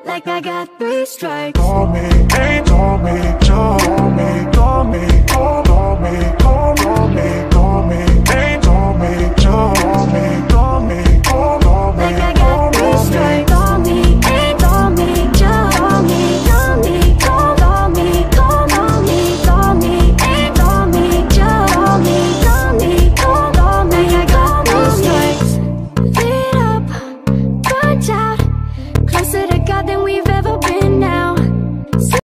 like I got 3 strikes. Call me, ain't call me, call me, call me, call me, call me, call me, call me.